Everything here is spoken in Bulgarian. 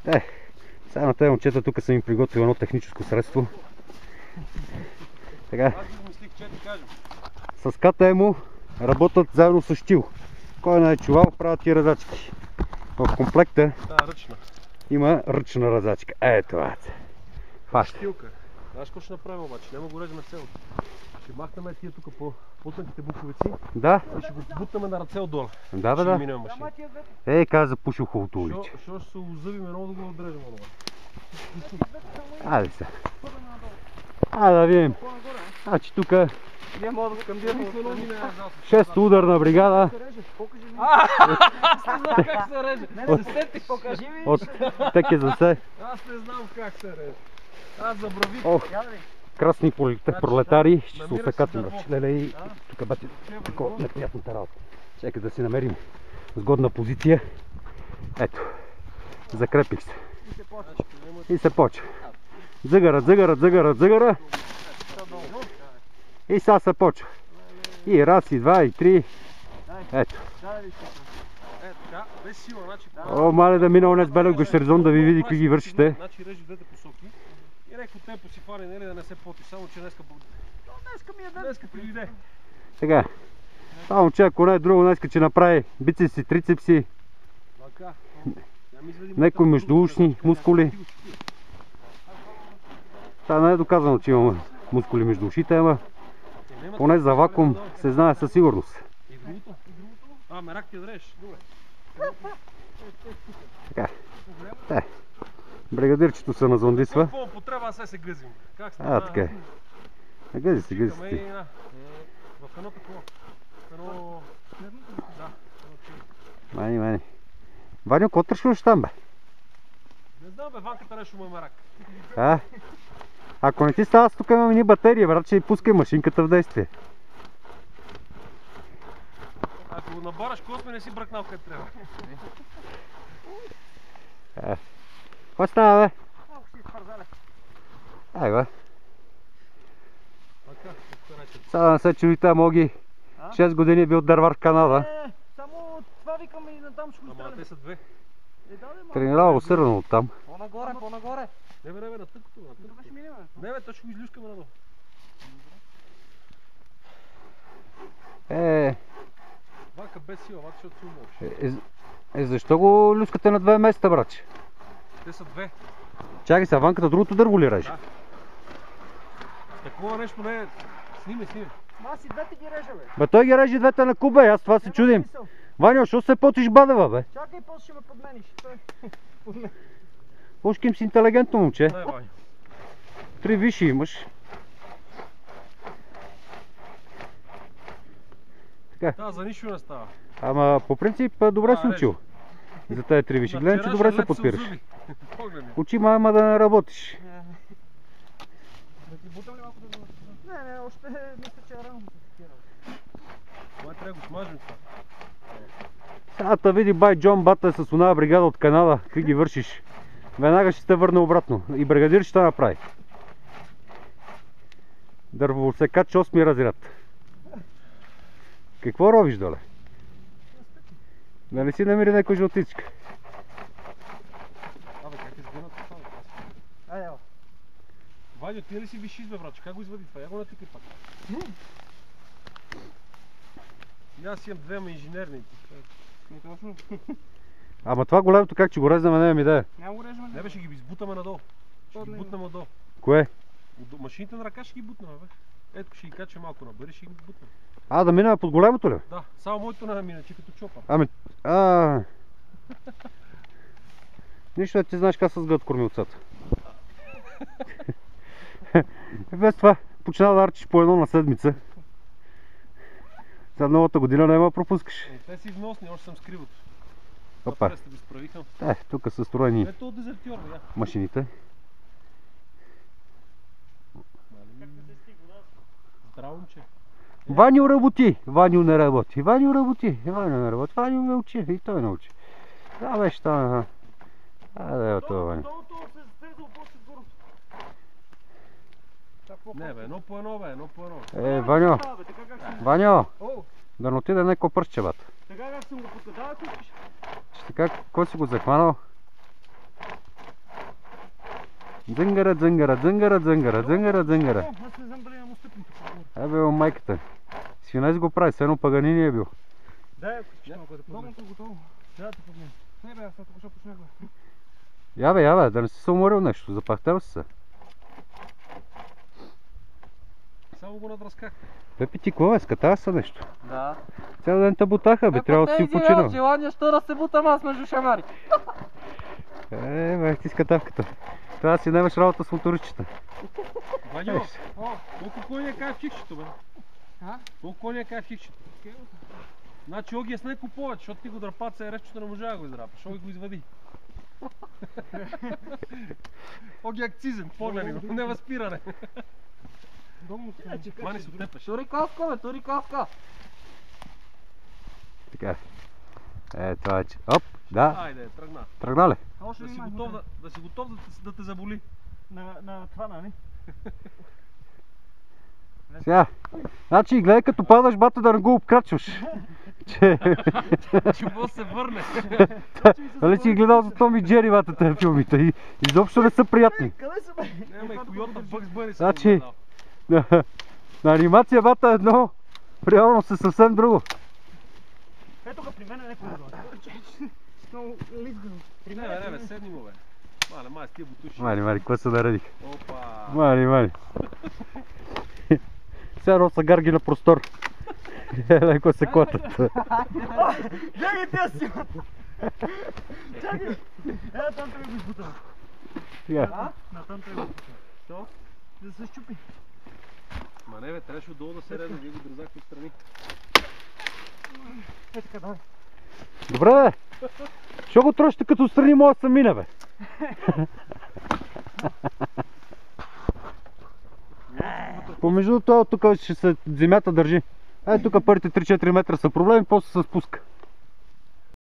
Сега на тези момчета тук съм им приготвил едно техническо средство. Така. С КТМ работят заедно с щил. Кой не е чувал, правят тия ръзачки. В комплекта има ръчна ръзачка. Това. Щилка. Знаеш какво ще направим обаче? Няма го режем цел. Ще махнем тия тук по по-тънките буковици. Да. И ще го бутнем на ръце отдолу. Да. Каза пушил хубавото уличе. Що ще се озъбим много да го отрежем това. Айде се. Да видим. Значи тук 6-та ударна бригада. Как се реже? Покажи ми. От ТКЗС. Аз не знам как се реже. Аз забравих. Красни пролетари ще се усъкат на ръчлеле и тук бъде такова неприятната работа. Чакай да си намерим сгодна позиция. Ето, закрепих се. И се почва. Дзъгъра. И сега се почва. И раз, и два, и три. Ето. Мале да мина онес белег гощерзон да ви види какви ги вършите. Значи режи двете посоки. И реко темпо си фари, нали, да не се поти, само че днеска привиде. Така. Само че ако не е друго, днеска че направи бицепси, трицепси. Некои междуушни мускули. Сега не е доказано, че имаме мускули между ушите, ама поне за вакуум се знае със сигурност. И другото? Мерак ти отрежеш. Така. Бригадирчето се назондисва. Какво потреба, аз се гъзим. Как става? Така е. Гъзи се. В едно такова. Мани. Ваню, какво тръщваш там, бе? Не знам, бе, Ванката нещо му е мерак. Ако не ти става, тук имаме ни батерия, брат, ще пускай машинката в действие. Ако го набараш косме, не си бръкнал къде трябва. Какво става, бе? Бе. Сега да не се чудите, Моги 6 години бил дървар в Канада. Само това викаме и натам ще го стреляме. Ама те са две. Тренирава усърдно оттам. По-нагоре. Не бе, на тъкото. Тук ще минем. Не бе, то ще го излюскаме надолу. Вака без сила, вака, защото си умолиш. Защо го люскате на 2 месеца, братче? Те са две. Чакай сега, Ванката другото дърво ли реже? Да. Такова нещо не е. Сниме. Аз и двете ги режа, бе. Бе, той ги реже двете на куб, бе, аз това се чудим. Ваня, защо се потиш бадева, бе? Чакай, после ще ме подмениш. Пушким си интелигентно момче. Не, Ваня. 3 виши имаш. Да, за нищо не става. Ама по принцип добре си учил. За тези 3 виши. Гледам, че добре се подпираш. Учи ама да не работиш. Да ти бутам ли малко да го... Не, още мисля, че е рано. Май трябва да го смажем това. Сега да види бай Джон Бата с оная бригада от Канада. Какви ги вършиш? Веднага ще те върне обратно. И бригадир ще направи. Дървосекач 8 разряд. Какво ровиш доле? Да не си намери някой жълтичка? Абе, как изгънат това? Вадио, ти ли си вишиш, бе, браче? Как го извади това? Я го натикай пак. И аз имам две инженерни. Ама това големото как че го резнем, не имам идея. Няма го режем. Не бе, ще ги избутаме надолу. Ще ги бутнем отдолу. Кое? Машините на ръка ще ги бутнем, бе. Ето, ще ги кача малко набър, ще ги бутнем. Да минава под големото ли? Да, само моето не мина, че като чопа. Нищо да ти знаеш как се сгъдат кормилцата. Без това почина да арчиш по едно на седмица. За новата година няма пропускаш. Те си вносни, още съм скривото. Опа. Тук са строени машините. Здравомче. Ваню работи, Ваню не работи, Ваню работи, Ваню не работи, Ваню ме учи и той научи. Да, беше там. Да е това, Ваню. Не бе, едно по едно, бе, едно по едно. Ваню, Ваню, да не отиде някой пръстче, бат. Така как съм го подкатал, ако искаш? Ще така, кой си го захванал? Дзънгара, дзънгара, дзънгара, дзънгара, дзънгара, дзънгара. Аз не знам дали имам стъпни тук. Абе, майката. Свинец го прави, все едно Паганини е бил. Дай, ако искаш малко да познам. Много готово. Да те познам. Не бе, аз тук ще почнах бе. Я бе, да не си се уморил нещо, запахтел си се. Само го надръсках. Пепи, ти какво бе, скатава се нещо? Да. Цял ден те бутаха, бе, трябва да си починал. Желание, що да се бутам аз между шамари. Бе, ти скатавката. Трябва да си немеш работа с моторичета. Вадио, колко коня е кай в хикчето, бе? А? Колко коня е кай в хикчето? Значи Оги е с неко повече, защото ти го драпаца и речето не може да го издрапаш. Оги го извади. Оги акцизен, погледай го, не възпиране. Мани се отепеш. Тури каска, бе, тури каска. Така. Това е че. Оп, да. Айде, тръгна. Тръгна ли? Още Да си готов да те заболи. На това, нали? Сега. Значи, гледай като падаш, бата, да не го обкрачваш. Че може да се върне. Нали си гледал за Том и Джери, бата, тези филмите и изобщо не са приятни. Къде са бе? Няма и койота Бъкс Бъни съм Значи, гледал. на анимация, бата, едно, реално са съвсем друго. Ето тук при мен е някой да. Много лизгано. При мен Не, седни му, бе. Мале, май, с тия бутуши. Мали, какво се наредих? Опа. Мали. Сега носа гарги на простор. Леко се клатат. Гледай тя си! Чакай! Там трябва да го избутам. Сега. На там трябва да го избутам. Що? Да се щупи. Ма не, бе, трябваше отдолу да се редне, вие го дръзахте отстрани. Така, давай. Добре, бе. Що го трошите като отстрани, може да се мине, бе? Помежду това, тук ще се земята държи. Тук първите 3-4 метра са проблеми, после се спуска.